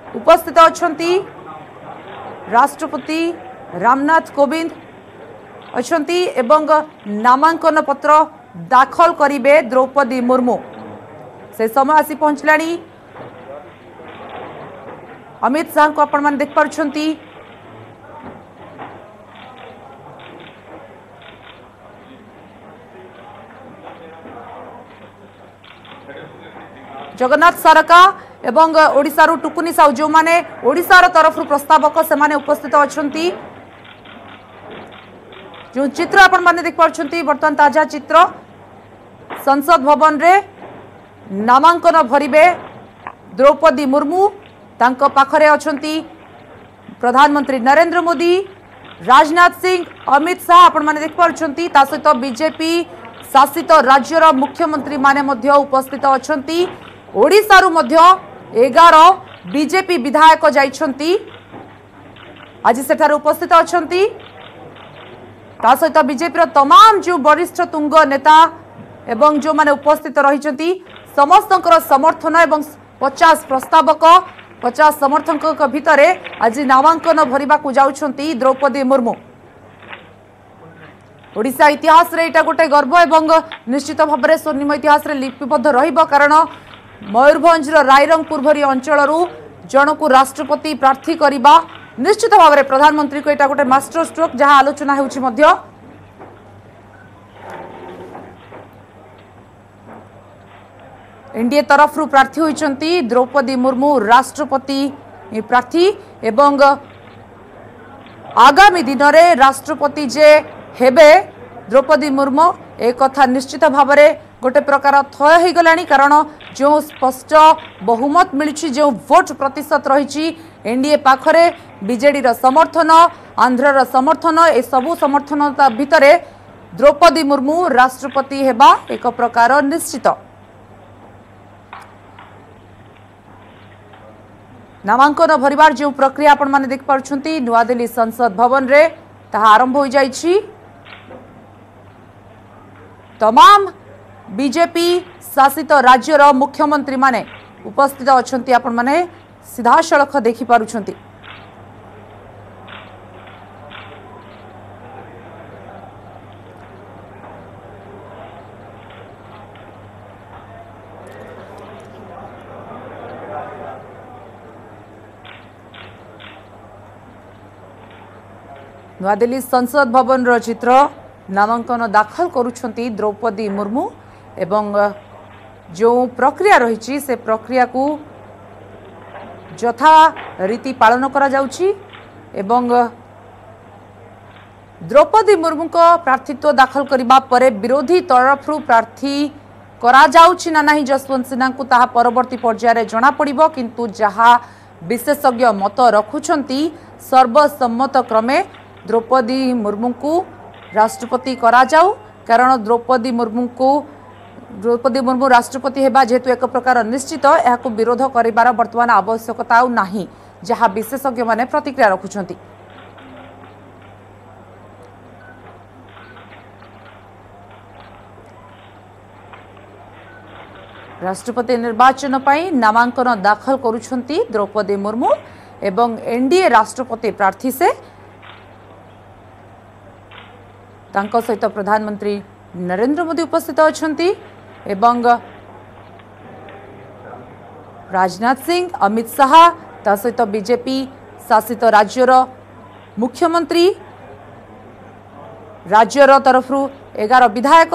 उपस्थित अछंती राष्ट्रपति रामनाथ कोविंद अछंती एवं नामांकन पत्र दाखल करिवे द्रौपदी मुर्मू से समय आसी पहुंचलानी। अमित शाह को आपण देख पारुछंती जगन्नाथ सारका एवं ओडिशारू टुकुनी साहू जो माने ओडिशार तरफ प्रस्तावक से माने उपस्थित अछंती। जो चित्र आपण माने देख पारुछंती वर्तमान ताजा चित्र संसद भवन रे नामांकन भरिबे द्रौपदी मुर्मू तांको पाखरे अछंती प्रधानमंत्री नरेंद्र मोदी राजनाथ सिंह अमित शाह आपण माने देख पारुछंती ता सहित बीजेपी शासित राज्यर मुख्यमंत्री माने मध्य उपस्थित अछंती। ओडिशारू मध्य 11 बीजेपी विधायक जाइछंती आज सेठार उपस्थित अछंती ता सहित बीजेपी तमाम जो वरिष्ठ तुंग नेता एवं जो माने उपस्थित रहिछंती समस्तंकर समर्थन एवं 50 प्रस्तावक 50 समर्थक भितर आज नामांकन भरिबा को जाउछंती द्रौपदी मुर्मू। ओडिशा इतिहास रे एटा गोटे गर्व एवं निश्चित भाव में स्वर्णिम इतिहास रे लिपिबद्ध रहिबो कारण मयूरभंज रायरंगपुर भरी अंचल जन को राष्ट्रपति प्रार्थी करने निश्चित भाव में प्रधानमंत्री को एटा गोटे मास्टर स्ट्रोक जहां आलोचना होउछि मध्य। एनडीए तरफ प्रार्थी होइछंती द्रौपदी मुर्मू राष्ट्रपति प्रार्थी एवं आगामी दिन में राष्ट्रपति जे हेबे द्रौपदी मुर्मू एक कथा निश्चित भाव में गोटे प्रकार थय हो गलानी कारण जो स्पष्ट बहुमत मिली जो भोट प्रतिशत रही एनडीए पाखरे बीजेडी समर्थन आंध्र समर्थन ए सबू समर्थन भितर द्रौपदी मुर्मू राष्ट्रपति हेबा एक प्रकार निश्चित। नामांकन भरिबार जो प्रक्रिया आपण माने देख पारुछंती नुआ दिल्ली संसद भवन रे ताहा आरंभ हो जाइछि। तमाम बीजेपी शासित राज्यर मुख्यमंत्री माने उपस्थित अछंती आपण माने सीधा सड़क देखि पारुछंती। नुआ दिल्ली संसद भवन रो चित्र नामांकन दाखल करुछंती द्रौपदी मुर्मू एवं जो प्रक्रिया रही से प्रक्रिया को यथा रीति पालन करा जाउछि एवं द्रौपदी मुर्मू को प्रार्थित्व दाखल करबा परे विरोधी तरफ प्रार्थी करा जाउछि ना नहीं जसवंत सिन्हा को ताहा परवर्ती पर्याय रे जणा पड़िबो किंतु जहा विशेषज्ञ मत रखुछंती सर्वसम्मत क्रमे द्रौपदी मुर्मू को राष्ट्रपति करा जाऊ कारण द्रौपदी मुर्मू राष्ट्रपति हेबा जेतु एक प्रकार निश्चित यहाको विरोध करिबार वर्तमान आवश्यकता नाही जहाँ विशेषज्ञ माने प्रतिक्रिया रखुछंती। राष्ट्रपति निर्वाचन पई नामांकन दाखल करुछंती द्रौपदी मुर्मू एवं एनडीए राष्ट्रपति प्रार्थी से तांको सहित प्रधानमंत्री नरेंद्र मोदी उपस्थित अछंती एवं राजनाथ सिंह अमित शाह ता सहित बीजेपी शासित राज्यर मुख्यमंत्री राज्यर तरफ 11 विधायक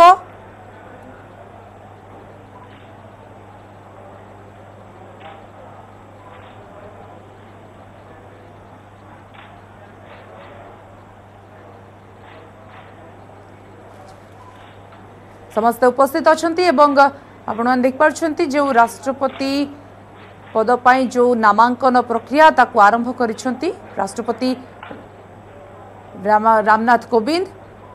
समस्त उपस्थित अछंती एवं आपण मान देख पारछंती जो राष्ट्रपति पद पाई जो नामांकन प्रक्रिया ताकू आरंभ करिसंती राष्ट्रपति रामनाथ कोविंद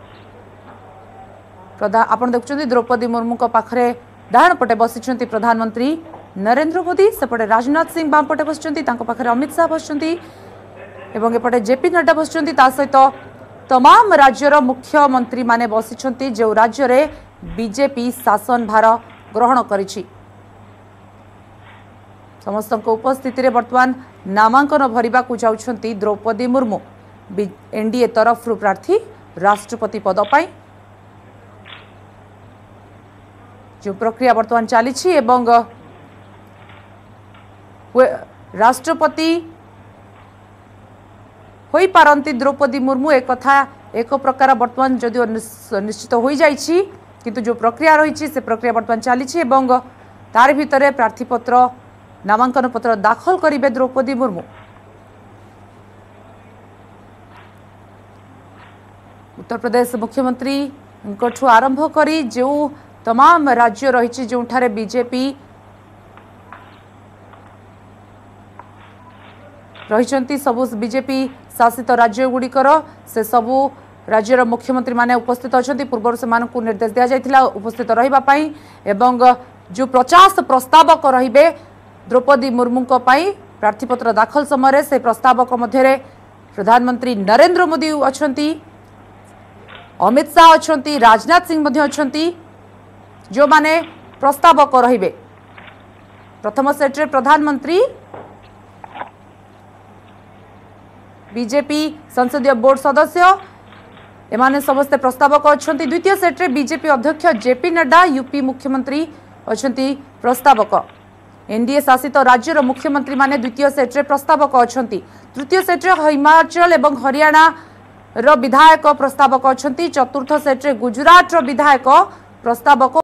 आपण देखुछंती द्रौपदी मुर्मू को पाखरे डाहण पटे बसिछंती प्रधानमंत्री नरेंद्र मोदी सेपटे राजनाथ सिंह बाम पटे बसिछंती तांको पाखरे अमित शाह बसिछंती एवं एपटे जेपी नड्डा बसिछंती ता सहित तमाम राज्यर मुख्यमंत्री माने बसिछंती जो राज्य रे बीजेपी शासन भार ग्रहण करिछि समस्त उपस्थिति रे वर्तमान नामांकन भरिबा को जाउछंती द्रौपदी मुर्मू एनडीए तरफ प्रार्थी राष्ट्रपति पद पाई जो प्रक्रिया वर्तमान चली राष्ट्रपति होई पारंती द्रौपदी मुर्मू एक प्रकार वर्तमान जदिव निश्चित हो जाइछि किंतु जो प्रक्रिया रही से प्रक्रिया वर्तमान चली तार भितर प्रार्थीपत्र नामांकन पत्र दाखल करिवे द्रौपदी मुर्मू। उत्तर प्रदेश मुख्यमंत्री आरंभ करी जो तमाम राज्य रही जो बीजेपी रही सबु बीजेपी शासित राज्य गुड़िकर से सबु राज्यर मुख्यमंत्री माने उपस्थित अच्छा पूर्व से निर्देश दि जाता उपस्थित रही एवं जो 50 प्रस्तावक रे द्रौपदी मुर्मू प्रार्थीपत्र दाखल समय से प्रस्तावक मध्य प्रधानमंत्री नरेंद्र मोदी अच्छा अमित शाह अच्छा राजनाथ सिंह अच्छा जो माने प्रस्तावक रे प्रथम सेट्रे प्रधानमंत्री बीजेपी संसदीय बोर्ड सदस्य एमाने समस्ते प्रस्तावक अच्छा द्वितीय सेट्रे बीजेपी अध्यक्ष जेपी नड्डा यूपी मुख्यमंत्री अच्छा प्रस्तावक एनडीए शासित राज्यर मुख्यमंत्री माने द्वितीय सेट्रे प्रस्तावक अच्छा तृतीय सेट्रे हिमाचल एवं हरियाणा रो विधायक प्रस्तावक अच्छा चतुर्थ सेट्रे गुजरात रो विधायक प्रस्तावक